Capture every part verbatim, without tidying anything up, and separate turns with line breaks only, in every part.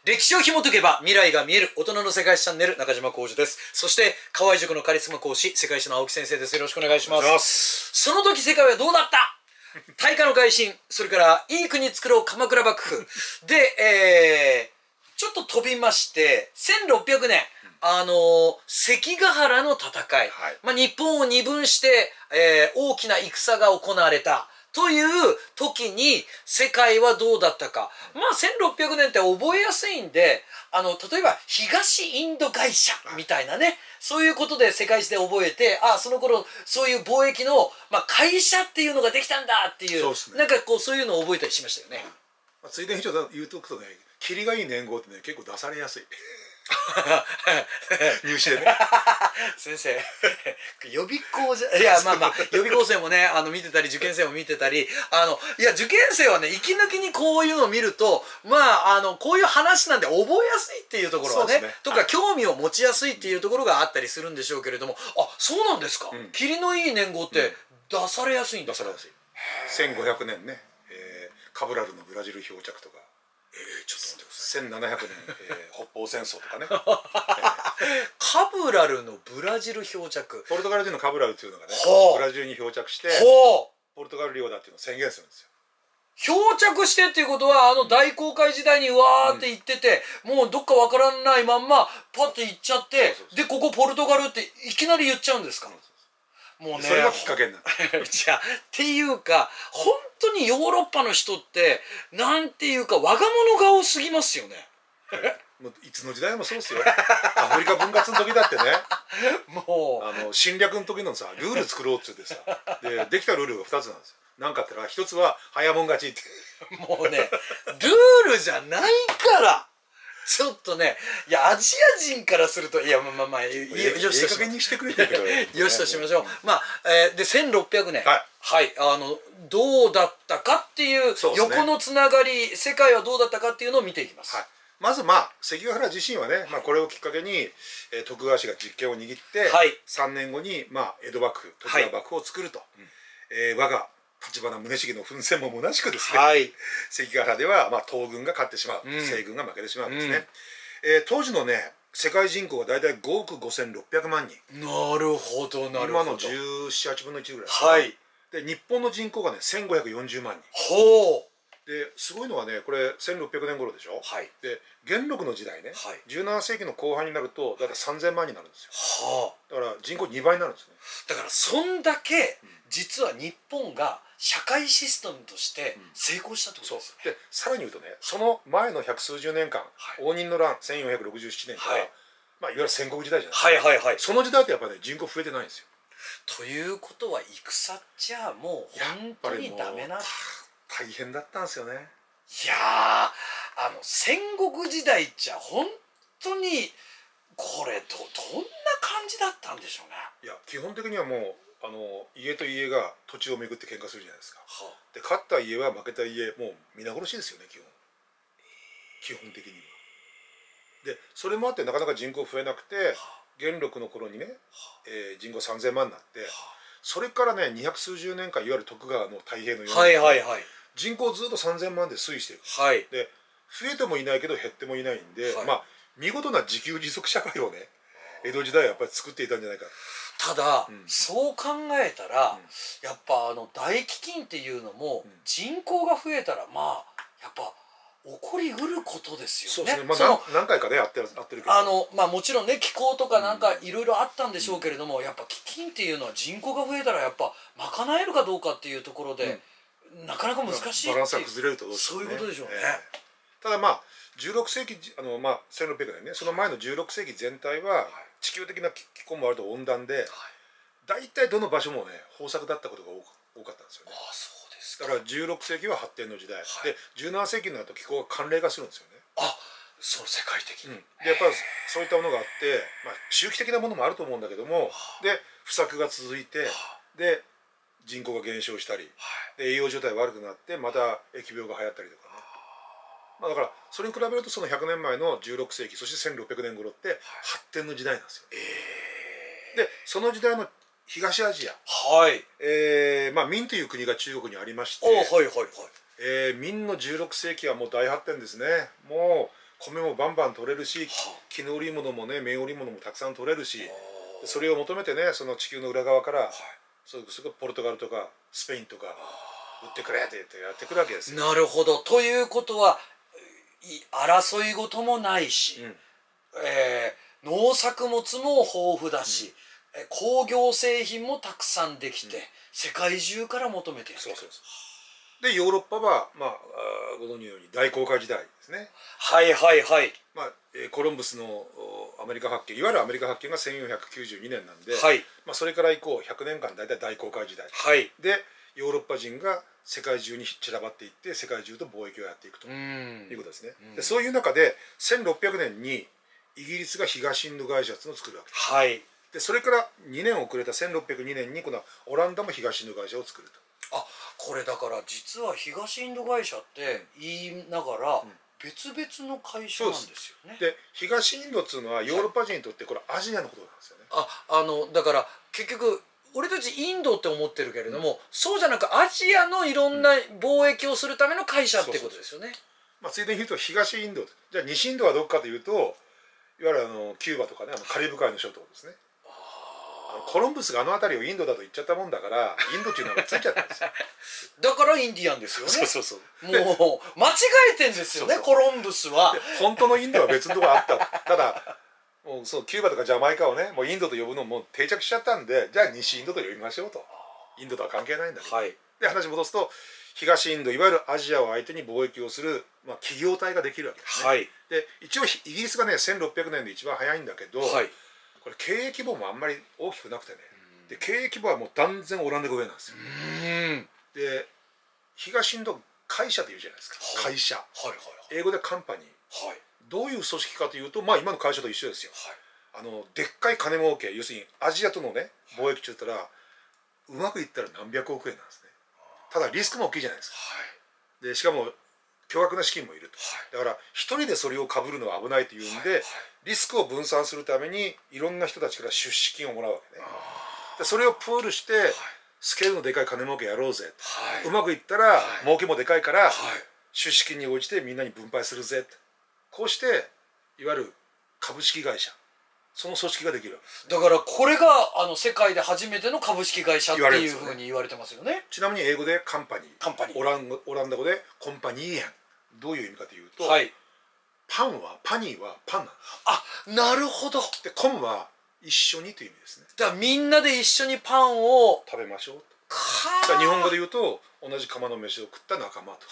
歴史を紐解けば未来が見える大人の世界史チャンネル、中島浩二です。そして河合塾のカリスマ講師、世界史の青木先生です。よろしくお願いします。その時世界はどうだった？大化の改新、それからいい国作ろう鎌倉幕府で、えー、ちょっと飛びましてせんろっぴゃくねん、あのー、関ヶ原の戦い、はい、まあ、日本を二分して、えー、大きな戦が行われたという時に世界はどうだったか。まあせんろっぴゃくねんって覚えやすいんで、あの例えば東インド会社みたいなね、そういうことで世界史で覚えて、あ、その頃そういう貿易の、まあ、会社っていうのができたんだっていう、そうですね、なんかこうそういうのを覚えたりしましたよね。
まあ、ついでにちょっと言うとくとね、キリがいい年号ってね結構出されやすい。入試でね。
先生予備校じゃ、いやまあまあ予備校生もね、あの見てたり受験生も見てたり、あのいや受験生はね息抜きにこういうのを見ると、まああのこういう話なんで覚えやすいっていうところはね、ねとか、はい、興味を持ちやすいっていうところがあったりするんでしょうけれども、あ、そうなんですか。霧、うん、のいい年号って出されやすいんですか。
出されやすい。せんごひゃくねんね、えー、カブラルのブラジル漂着とか。えー、ちょっと待ってください。せんななひゃくねん、えー、北方戦争とかね。えー、
カブラルのブラジル漂着。
ポルトガル人のカブラルっていうのがね、ブラジルに漂着して、ポルトガル領だっていうのを宣言するんですよ。
漂着してっていうことは、あの大航海時代にわーって行ってて、うん、もうどっかわからないまんまパッて行っちゃって、でここポルトガルっていきなり言っちゃうんですか。
もうね、それがきっかけになる。
じゃあっていうか、本当にヨーロッパの人ってなんていうか我が物顔すぎますよね。
もういつの時代もそうですよ。アフリカ分割の時だってね、もうあの侵略の時のさルール作ろうっつってさ、でできたルールがふたつなんですよ。なんかってのはひとつは早もん勝ちって。
もうねルールじゃないから。ちょっとね、いやアジア人からすると、いやまあまあまあよ
しとしましょう。にしてくれてる
よしとしましょう。まあ、えー、でせんろっぴゃくねん、はい、はい、あのどうだったかっていう、横のつながり、世界はどうだったかっていうのを見ていきます。はい、
まずまあ関ヶ原自身はね、まあ、これをきっかけに、えー、徳川氏が実権を握って、はい、さんねんごに、まあ、江戸幕府徳川幕府を作ると、はい、えー、我が橘宗茂の奮戦も虚しくですね、はい、関ヶ原では、まあ、東軍が勝ってしまう、うん、西軍が負けてしまうんですね。うん、えー、当時のね世界人口が大体ごおくごせんろっぴゃくまんにん。
なるほどなるほど。
今のじゅうなな、はちぶんのいちぐらいです、ね。はい。で日本の人口がねせんごひゃくよんじゅうまんにん。
ほう。
ですごいのはね、これせんろっぴゃくねん頃でしょ。はい。で元禄の時代ね、はい、じゅうななせいきの後半になると大体さんぜんまんになるんですよ。はあ。だから人口にばいになるんですね。
だからそんだけ実は日本が社会システムとして成功したってことですよね。
でさらに言うとね、その前の百数十年間、はい、応仁の乱せんよんひゃくろくじゅうななねんから、はい、まあいわゆる戦国時代じゃないですか。はいはいはい。その時代ってやっぱりね人口増えてないんですよ。
ということは戦っちゃもう本当にダメな。
大変だったんですよね。
いやー、あの戦国時代っちゃ本当にこれ ど, どんな感じだったんでしょうね。
いや基本的にはもうあの家と家が土地をめぐって喧嘩するじゃないですか。はあ、で勝った家は負けた家もう皆殺しですよね基本。基本的には。でそれもあってなかなか人口増えなくて、はあ、元禄の頃にね、はあ、えー、人口さんぜんまんになって、はあ、それからねにひゃくすうじゅうねんかんいわゆる徳川の太平のように人口ずっとさんぜんまんで推移していく。はい、で増えてもいないけど減ってもいないんで、はい、まあ見事な自給自足社会をね江戸時代はやっぱり作っていたんじゃないか。
ただ、うん、そう考えたら、うん、やっぱあの大飢饉っていうのも、うん、人口が増えたらまあやっぱ起こりうることですよね。
そうですね。まあ何回かねやってるやってるけど、
あのまあもちろんね気候とかなんかいろいろあったんでしょうけれども、うん、やっぱ飢饉っていうのは人口が増えたらやっぱ賄えるかどうかっていうところで、うん、なかなか難しい。
バランスが崩れるとどう
してもね。そういうことでしょうね。
えー、ただまあじゅうろくせいきあのまあせんろっぴゃくねんね、その前のじゅうろくせいき全体は地球的な気候もあると温暖で。はい、大体どの場所もね豊作だったことが多かったんですよね。ああそうですか。だからじゅうろくせいきは発展の時代、はい、でじゅうななせいきになると気候が寒冷化するんですよね。
あ、そう世界的に、うん、
でやっぱりそういったものがあって、まあ、周期的なものもあると思うんだけども、で不作が続いて、で人口が減少したり、で栄養状態悪くなってまた疫病が流行ったりとかね。まあだからそれに比べるとそのひゃくねんまえのじゅうろくせいきそしてせんろっぴゃくねん頃って発展の時代なんですよ。えー、でその時代の東アジア、はい、えー、まあ明という国が中国にありまして、はいはいはい、えー、明のじゅうろくせいきはもう大発展ですね。もう米もバンバン取れるし、絹織物もね、綿織物もたくさん取れるし、それを求めてね、その地球の裏側から、そうすぐポルトガルとかスペインとか売ってくれって言ってやってくるわけですよ。
なるほど。ということは、争い事もないし、うん、えー、農作物も豊富だし、うん、工業製品もたくさんできて、うん、世界中から求めている。
そうそうそう。でヨーロッパはまあご存知のように大航海時代ですね。
はいはいはい。
まあコロンブスのアメリカ発見、いわゆるアメリカ発見がせんよんひゃくきゅうじゅうにねんなんで、はい、まあそれから以降ひゃくねんかん大体大航海時代、はい、でヨーロッパ人が世界中に散らばっていって世界中と貿易をやっていくということですね。でそういう中でせんろっぴゃくねんにイギリスが東インド会社っていうのを作るわけです。はい、でそれからにねん遅れたせんろっぴゃくにねんにこのオランダも東インド会社を作ると。
あ、これだから実は東インド会社って言いながら別々の会社なんですよね。
で東インドっていうのはヨーロッパ人にとってこれアジアのことなんですよね。
あ、あのだから結局俺たちインドって思ってるけれども、うん、そうじゃなくアジアのいろんな貿易をするための会社ってことですよね。
まあついでに言うと東インド、じゃあ西インドはどこかというといわゆるあのキューバとかね、あのカリブ海の諸島ですね。コロンブスがあの辺りをインドだと言っちゃったもんだからインドっていうのがついちゃったんですよ。
だからインディアンですよね。
そうそうそう。
もう間違えてんですよね。そうそう、コロンブスは。
本当のインドは別のところがあった。ただもうそうキューバとかジャマイカをねもうインドと呼ぶのも定着しちゃったんで、じゃあ西インドと呼びましょうと。インドとは関係ないんだけど、はい、で話戻すと東インドいわゆるアジアを相手に貿易をする、まあ、企業体ができるわけですね。はい、で一応イギリスがねせんろっぴゃくねんで一番早いんだけど、はい、これ経営規模もあんまり大きくなくてね、で経営規模はもう断然オランダが上なんですよ。で東インド会社っていうじゃないですか、はい、会社、はいはいはい、英語でカンパニー、はい、どういう組織かというと、まあ今の会社と一緒ですよ。はい、あのでっかい金儲け、要するにアジアとのね貿易って言ったら、うまくいったら何百億円なんですね。ただリスクも大きいじゃないですか。はい、でしかも巨額な資金もいると。はい、だから一人でそれをかぶるのは危ないというんで、はいはい、リスクを分散するためにいろんな人たちから出資金をもらうわけね。でそれをプールして、はい、スケールのでかい金儲けやろうぜ、はい、うまくいったら、はい、儲けもでかいから、はい、出資金に応じてみんなに分配するぜ、こうしていわゆる株式会社、その組織ができるわけです、
ね。だからこれがあの世界で初めての株式会社っていうふうに言われてますよね。
ちなみに英語でカンパニー、
カンパニー、
オランオランダ語でコンパニーエン、どういう意味かというと、はい、パンはパニーはパンなんです。
あ、なるほど。
でコンは一緒にという意味ですね。
だからみんなで一緒にパンを
食べましょうと。だから日本語で言うと同じ釜の飯を食った仲間と。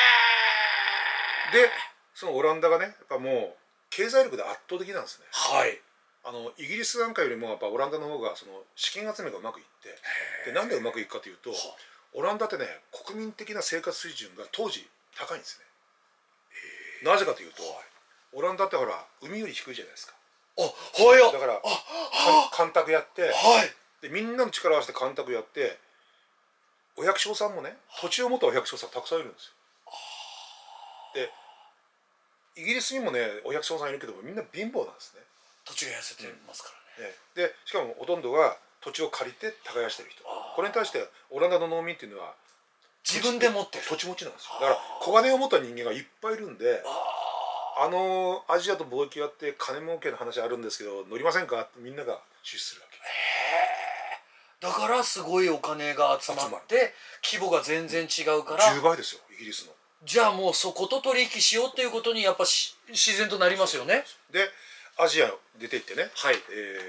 でそのオランダがねやっぱもう経済力で圧倒的なんですね。はい。あのイギリスなんかよりもやっぱオランダの方がその資金集めがうまくいって、でなんでうまくいくかというと、オランダってね国民的な生活水準が当時高いんですね。なぜかというとオランダってほら海より低いじゃないですか。
あ、はい。
だから干拓やって、はい、でみんなの力を合わせて干拓やって、お百姓さんもね土地を持ったお百姓さんたくさんいるんですよ。でイギリスにもねお百姓さんいるけどみんな貧乏なんですね。
土地が痩せてますからね。
うん、でしかもほとんどが土地を借りて耕してる人。これに対してオランダの農民っていうのは
自分で持ってる
土地持ちなんですよ。だから小金を持った人間がいっぱいいるんで、あのアジアと貿易やって金儲けの話あるんですけど乗りませんかってみんなが出資するわけ。
だからすごいお金が集まって規模が全然違うから
じゅうばいですよイギリスの。
じゃあもうそこと取引しようっていうことにやっぱし自然となりますよね。
でアジア出ていってね、はい、えー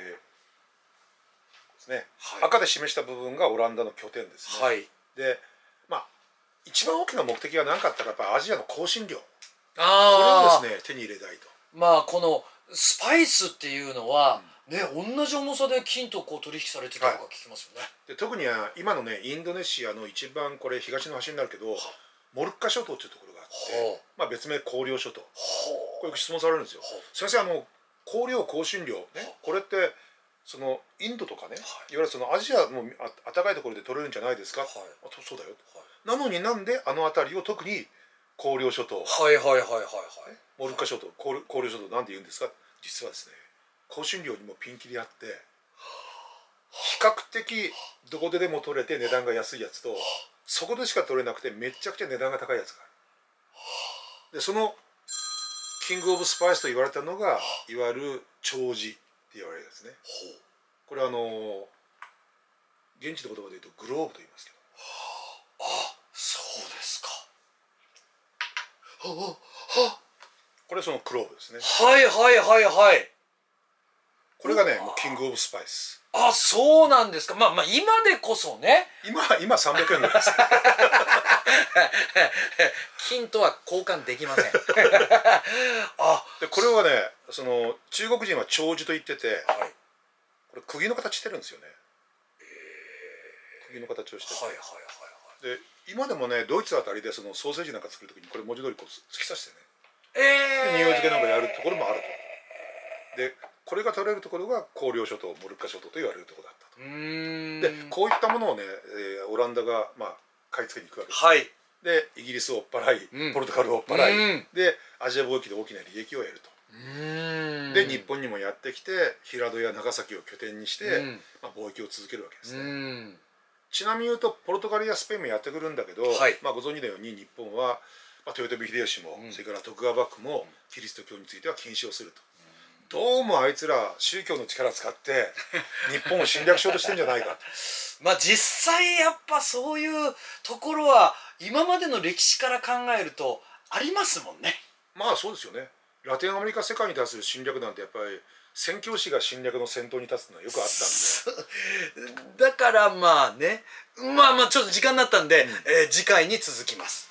ですね、はい、赤で示した部分がオランダの拠点ですね。はい、でまあ一番大きな目的は何かって言ったらやっぱアジアの香辛料、あこれをですね手に入れたいと。
まあこのスパイスっていうのは、うん、ね同じ重さで金とこう取引されてたとか聞きますよね。はい、
で特に今のねインドネシアの一番これ東の端になるけど、はモルッカ諸島というところがあって、まあ別名香料諸島。これよく質問されるんですよ。先生あの香料香辛料ね、これってそのインドとかね、はい、いわゆるそのアジアの暖かいところで取れるんじゃないですか。はい、あそうだよ、はい、なのになんであの辺りを特に香料諸島、
はいはいはいはいはい、
モルッカ諸島、香料諸島なんて言うんですか。実はですね香辛料にもピンキリあって、比較的どこででも取れて値段が安いやつと、そこでしか取れなくてめちゃくちゃ値段が高いやつがある。でそのキングオブスパイスと言われたのがいわゆる長寿って言われるやつね。これはあの現地の言葉で言うとグローブと言いますけど。
あ、そうですか。はあ、
これそのクローブですね。
はいはいはいはい。
これがね、もうキングオブスパイス。
あ、そうなんですか。まあまあ今でこそね。
今今さんびゃくえんぐらいです。
金とは交換できません。
あ、でこれはね、その中国人は長寿と言ってて、はい、これ釘の形してるんですよね。えー、釘の形をしてて。はいはいはいはい。で今でもね、ドイツあたりでそのソーセージなんか作るときにこれ文字通りこう突き刺してね。ええー。匂い付けなんかやるところもあると。でこれが取れるところが荒涼諸島、モルッカ諸島と言われるところだったと。でこういったものをね、えー、オランダがまあ買い付けに行くわけです。はい。でイギリスを追っ払い、うん、ポルトガルを追っ払い、うん、でアジア貿易で大きな利益を得ると。うんで日本にもやってきて平戸や長崎を拠点にして、うん、まあ、貿易を続けるわけですね。うん、ちなみに言うとポルトガルやスペインもやってくるんだけど、はい、まあご存知のように日本は、まあ、豊臣秀吉も、うん、それから徳川幕府もキリスト教については禁止をすると。どうもあいつら宗教の力を使って日本を侵略しようとしてんじゃないかと。
まあ実際やっぱそういうところは今までの歴史から考えるとありますもんね。
まあそうですよね。ラテンアメリカ世界に対する侵略なんてやっぱり宣教師が侵略の先頭に立つのはよくあったんで。
だからまあね、まあまあちょっと時間になったんで、うん、えー、次回に続きます。